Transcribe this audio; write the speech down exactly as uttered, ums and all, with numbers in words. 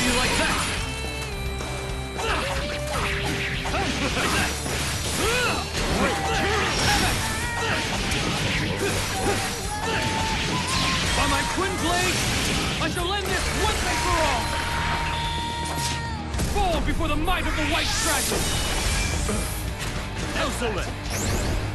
do you like that? By my twin blades, I shall end this once and for all! Fall before the might of the White Dragon! Excellent!